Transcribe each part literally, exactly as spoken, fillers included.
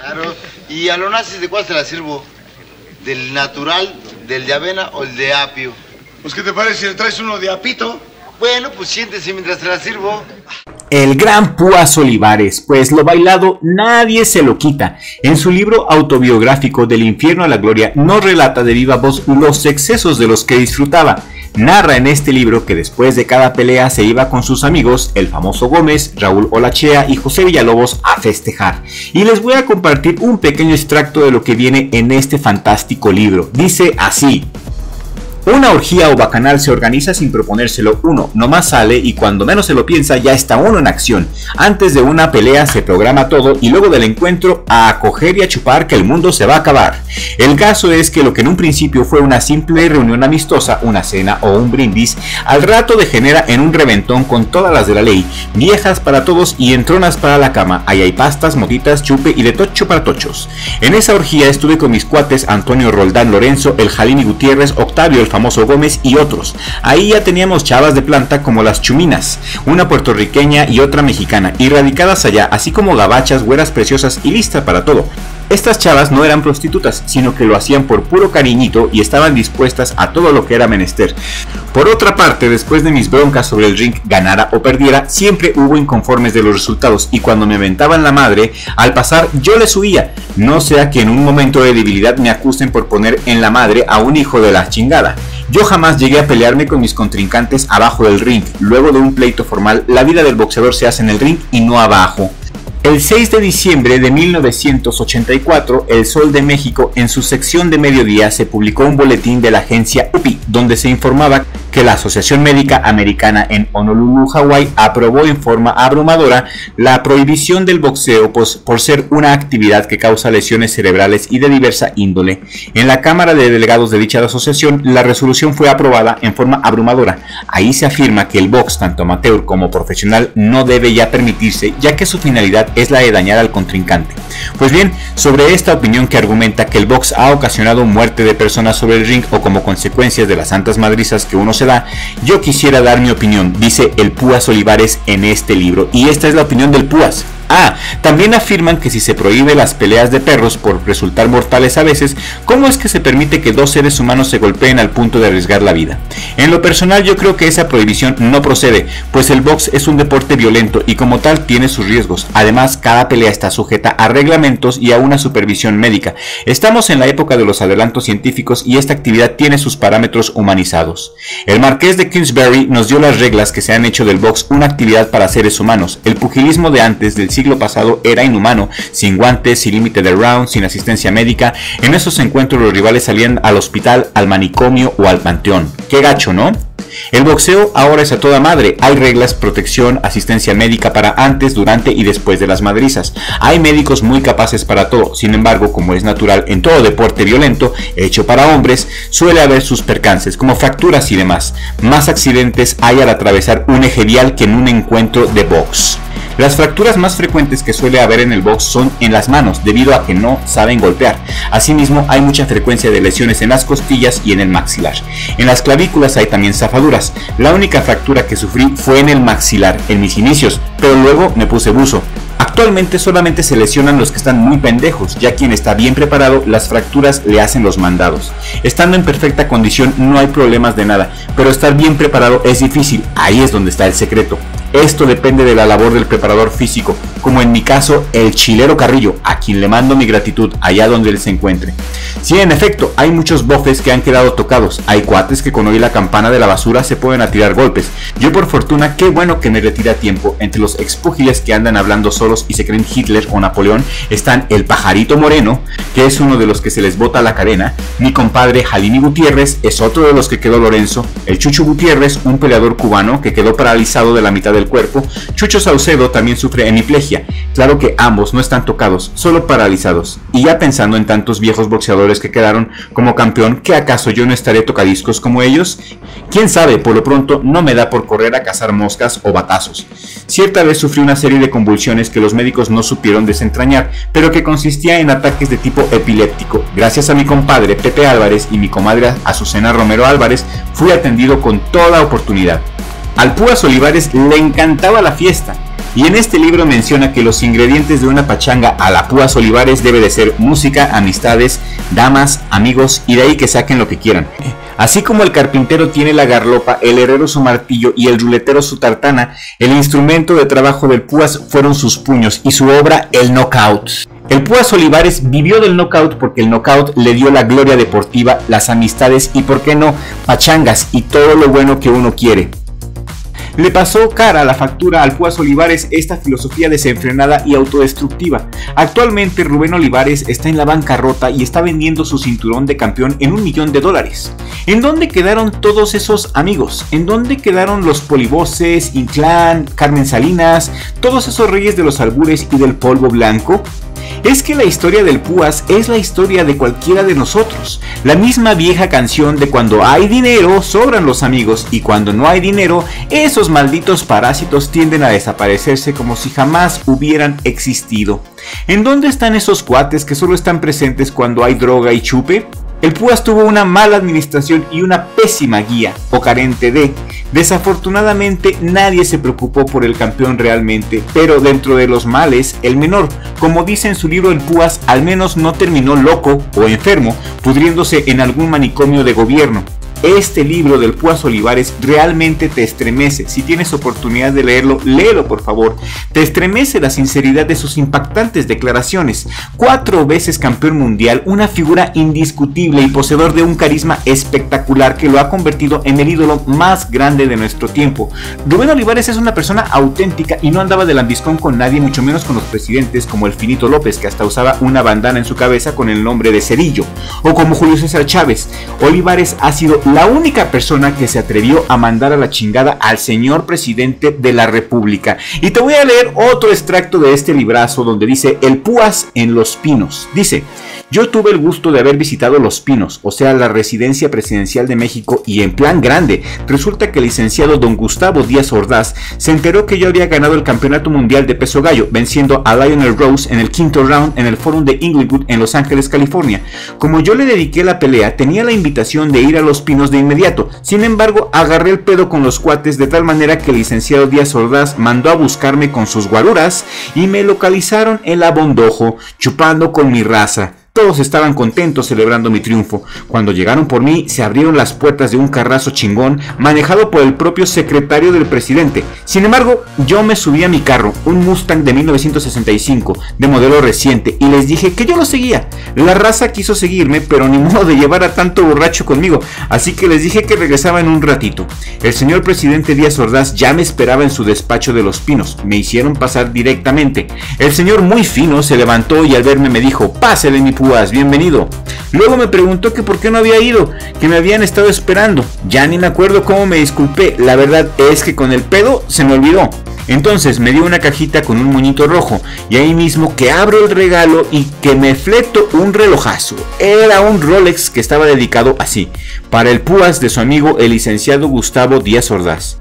Claro. ¿Y a lo nacis de cuál te la sirvo? ¿Del natural, del de avena o el de apio? Pues, ¿qué te parece si le traes uno de apito? Bueno, pues siéntese mientras te la sirvo. El gran Púas Olivares, pues lo bailado nadie se lo quita. En su libro autobiográfico Del infierno a la gloria nos relata de viva voz los excesos de los que disfrutaba. Narra en este libro que después de cada pelea se iba con sus amigos, el famoso Gómez, Raúl Olachea y José Villalobos a festejar. Y les voy a compartir un pequeño extracto de lo que viene en este fantástico libro. Dice así: una orgía o bacanal se organiza sin proponérselo uno, nomás sale y cuando menos se lo piensa ya está uno en acción. Antes de una pelea se programa todo y luego del encuentro a acoger y a chupar que el mundo se va a acabar. El caso es que lo que en un principio fue una simple reunión amistosa, una cena o un brindis, al rato degenera en un reventón con todas las de la ley, viejas para todos y entronas para la cama. Ahí hay pastas, motitas, chupe y de tocho para tochos. En esa orgía estuve con mis cuates Antonio Roldán Lorenzo, el Jalini Gutiérrez, Octavio el famoso Gómez y otros. Ahí ya teníamos chavas de planta como las Chuminas, una puertorriqueña y otra mexicana, y radicadas allá, así como gabachas, güeras preciosas y listas para todo. Estas chavas no eran prostitutas, sino que lo hacían por puro cariñito y estaban dispuestas a todo lo que era menester. Por otra parte, después de mis broncas sobre el ring, ganara o perdiera, siempre hubo inconformes de los resultados y cuando me aventaban la madre, al pasar yo les huía, no sea que en un momento de debilidad me acusen por poner en la madre a un hijo de la chingada. Yo jamás llegué a pelearme con mis contrincantes abajo del ring. Luego de un pleito formal, la vida del boxeador se hace en el ring y no abajo. El seis de diciembre de mil novecientos ochenta y cuatro, El Sol de México, en su sección de mediodía, se publicó un boletín de la agencia U P I, donde se informaba que la Asociación Médica Americana en Honolulu, Hawái, aprobó en forma abrumadora la prohibición del boxeo pues, por ser una actividad que causa lesiones cerebrales y de diversa índole. En la Cámara de Delegados de dicha asociación, la resolución fue aprobada en forma abrumadora. Ahí se afirma que el box, tanto amateur como profesional, no debe ya permitirse, ya que su finalidad es la de dañar al contrincante. Pues bien, sobre esta opinión que argumenta que el box ha ocasionado muerte de personas sobre el ring o como consecuencias de las santas madrizas que uno se da, yo quisiera dar mi opinión, dice el Púas Olivares en este libro, y esta es la opinión del Púas. Ah, también afirman que si se prohíbe las peleas de perros por resultar mortales a veces, ¿cómo es que se permite que dos seres humanos se golpeen al punto de arriesgar la vida? En lo personal yo creo que esa prohibición no procede, pues el box es un deporte violento y como tal tiene sus riesgos. Además, cada pelea está sujeta a reglamentos y a una supervisión médica. Estamos en la época de los adelantos científicos y esta actividad tiene sus parámetros humanizados. El marqués de Queensberry nos dio las reglas que se han hecho del box una actividad para seres humanos. El pugilismo de antes del siglo pasado era inhumano, sin guantes, sin límite de round, sin asistencia médica. En esos encuentros los rivales salían al hospital, al manicomio o al panteón. Qué gacho, ¿no? El boxeo ahora es a toda madre. Hay reglas, protección, asistencia médica para antes, durante y después de las madrizas. Hay médicos muy capaces para todo. Sin embargo, como es natural en todo deporte violento hecho para hombres, suele haber sus percances, como fracturas y demás. Más accidentes hay al atravesar un eje vial que en un encuentro de box. Las fracturas más frecuentes que suele haber en el box son en las manos, debido a que no saben golpear. Asimismo, hay mucha frecuencia de lesiones en las costillas y en el maxilar. En las clavículas hay también zafaduras. La única fractura que sufrí fue en el maxilar, en mis inicios, pero luego me puse buzo. Actualmente solamente se lesionan los que están muy pendejos, ya quien está bien preparado, las fracturas le hacen los mandados. Estando en perfecta condición no hay problemas de nada, pero estar bien preparado es difícil, ahí es donde está el secreto. Esto depende de la labor del preparador físico, como en mi caso el Chilero Carrillo, a quien le mando mi gratitud allá donde él se encuentre. Sí, en efecto, hay muchos bofes que han quedado tocados, hay cuates que con oír la campana de la basura se pueden a tirar golpes. Yo por fortuna, qué bueno que me retiré a tiempo. Entre los expúgiles que andan hablando solos y se creen Hitler o Napoleón, están el Pajarito Moreno, que es uno de los que se les bota la cadena, mi compadre Jalini Gutiérrez es otro de los que quedó Lorenzo, el Chucho Gutiérrez, un peleador cubano que quedó paralizado de la mitad del cuerpo. Chucho Saucedo también sufre hemiplegia. Claro que ambos no están tocados, solo paralizados. Y ya pensando en tantos viejos boxeadores que quedaron como campeón, ¿qué acaso yo no estaré tocadiscos como ellos? Quién sabe, por lo pronto no me da por correr a cazar moscas o batazos. Cierta vez sufrí una serie de convulsiones que los médicos no supieron desentrañar, pero que consistía en ataques de tipo epiléptico. Gracias a mi compadre Pepe Álvarez y mi comadre Azucena Romero Álvarez, fui atendido con toda oportunidad. Al Púas Olivares le encantaba la fiesta. y en este libro menciona que los ingredientes de una pachanga a la Púas Olivares debe de ser música, amistades, damas, amigos y de ahí que saquen lo que quieran. Así como el carpintero tiene la garlopa, el herrero su martillo y el ruletero su tartana, el instrumento de trabajo del Púas fueron sus puños y su obra el knockout. El Púas Olivares vivió del knockout porque el knockout le dio la gloria deportiva, las amistades y, por qué no, pachangas y todo lo bueno que uno quiere. Le pasó cara a la factura al Púas Olivares esta filosofía desenfrenada y autodestructiva. Actualmente Rubén Olivares está en la bancarrota y está vendiendo su cinturón de campeón en un millón de dólares. ¿En dónde quedaron todos esos amigos? ¿En dónde quedaron los Polivoces, Inclán, Carmen Salinas, todos esos reyes de los albures y del polvo blanco? Es que la historia del Púas es la historia de cualquiera de nosotros. La misma vieja canción de cuando hay dinero, sobran los amigos, y cuando no hay dinero, esos malditos parásitos tienden a desaparecerse como si jamás hubieran existido. ¿En dónde están esos cuates que solo están presentes cuando hay droga y chupe? El Púas tuvo una mala administración y una pésima guía, o carente de. Desafortunadamente nadie se preocupó por el campeón realmente, pero dentro de los males, el menor. Como dice en su libro el Púas, al menos no terminó loco o enfermo, pudriéndose en algún manicomio de gobierno. Este libro del Púas Olivares realmente te estremece. Si tienes oportunidad de leerlo, léelo por favor. Te estremece la sinceridad de sus impactantes declaraciones. Cuatro veces campeón mundial, una figura indiscutible y poseedor de un carisma espectacular que lo ha convertido en el ídolo más grande de nuestro tiempo. Rubén Olivares es una persona auténtica y no andaba de lambiscón con nadie, mucho menos con los presidentes como el Finito López, que hasta usaba una bandana en su cabeza con el nombre de Cerillo, o como Julio César Chávez. Olivares ha sido la única persona que se atrevió a mandar a la chingada al señor presidente de la República. Y te voy a leer otro extracto de este librazo donde dice: el Púas en Los Pinos. Dice: yo tuve el gusto de haber visitado Los Pinos, o sea la residencia presidencial de México, y en plan grande. Resulta que el licenciado don Gustavo Díaz Ordaz se enteró que yo había ganado el campeonato mundial de peso gallo, venciendo a Lionel Rose en el quinto round en el Forum de Inglewood en Los Ángeles, California. Como yo le dediqué la pelea, tenía la invitación de ir a Los Pinos de inmediato. Sin embargo, agarré el pedo con los cuates de tal manera que el licenciado Díaz Ordaz mandó a buscarme con sus guaruras y me localizaron en la Bondojo, chupando con mi raza. Todos estaban contentos celebrando mi triunfo. Cuando llegaron por mí, se abrieron las puertas de un carrazo chingón manejado por el propio secretario del presidente. Sin embargo, yo me subí a mi carro, un Mustang de mil novecientos sesenta y cinco, de modelo reciente, y les dije que yo lo seguía. La raza quiso seguirme, pero ni modo de llevar a tanto borracho conmigo, así que les dije que regresaba en un ratito. El señor presidente Díaz Ordaz ya me esperaba en su despacho de Los Pinos. Me hicieron pasar directamente. El señor, muy fino, se levantó y al verme me dijo: pásele, mi Púas, bienvenido. Luego me preguntó que por qué no había ido, que me habían estado esperando. Ya ni me acuerdo cómo me disculpé, la verdad es que con el pedo se me olvidó. Entonces me dio una cajita con un moñito rojo, y ahí mismo que abro el regalo y que me fleto un relojazo. Era un Rolex que estaba dedicado así, para el Púas de su amigo el licenciado Gustavo Díaz Ordaz.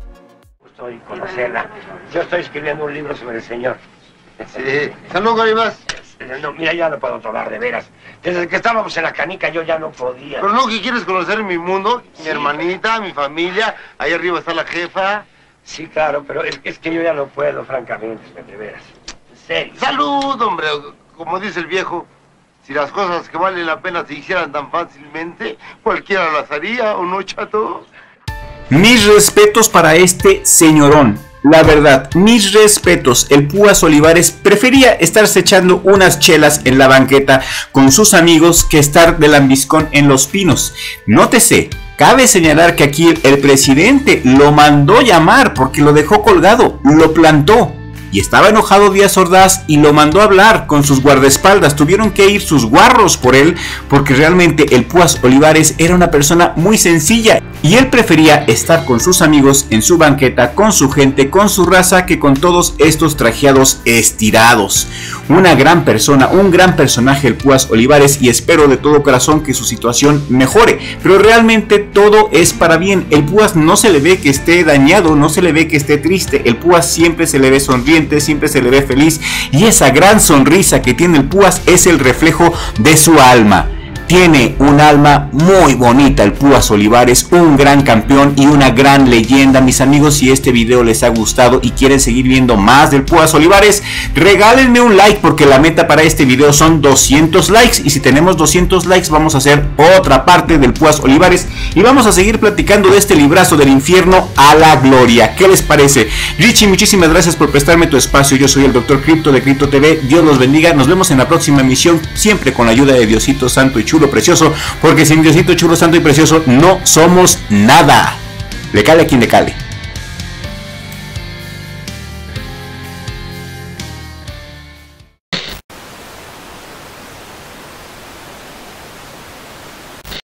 Estoy conocerla. Yo estoy escribiendo un libro sobre el señor. Sí. Salud, Garibas. No, mira, ya no puedo tomar, de veras. Desde que estábamos en la canica yo ya no podía. Pero no, que quieres conocer mi mundo, sí, mi hermanita, mi familia. Ahí arriba está la jefa. Sí, claro, pero es, es que yo ya no puedo, francamente, de veras. En serio. Salud, hombre. Como dice el viejo, si las cosas que valen la pena se hicieran tan fácilmente, cualquiera las haría, ¿o no, chato? Mis respetos para este señorón. La verdad, mis respetos. El Púas Olivares prefería estarse echando unas chelas en la banqueta con sus amigos que estar de lambiscón en Los Pinos. Nótese, cabe señalar que aquí el presidente lo mandó llamar porque lo dejó colgado, lo plantó. Y estaba enojado Díaz Ordaz y lo mandó a hablar con sus guardaespaldas. Tuvieron que ir sus guarros por él porque realmente el Púas Olivares era una persona muy sencilla. Y él prefería estar con sus amigos en su banqueta, con su gente, con su raza, que con todos estos trajeados estirados. Una gran persona, un gran personaje el Púas Olivares, y espero de todo corazón que su situación mejore. Pero realmente todo es para bien. El Púas no se le ve que esté dañado, no se le ve que esté triste. El Púas siempre se le ve sonriente, siempre se le ve feliz. Y esa gran sonrisa que tiene el Púas es el reflejo de su alma. Tiene un alma muy bonita el Púas Olivares, un gran campeón y una gran leyenda. Mis amigos, si este video les ha gustado y quieren seguir viendo más del Púas Olivares, regálenme un like, porque la meta para este video son doscientos likes, y si tenemos doscientos likes vamos a hacer otra parte del Púas Olivares y vamos a seguir platicando de este librazo del infierno a la gloria. ¿Qué les parece? Richie, muchísimas gracias por prestarme tu espacio. Yo soy el doctor Crypto de Crypto T V. Dios los bendiga. Nos vemos en la próxima emisión, siempre con la ayuda de Diosito Santo y Chulo Precioso, porque sin Diosito Chulo Santo y Precioso no somos nada. Le cale a quien le cale.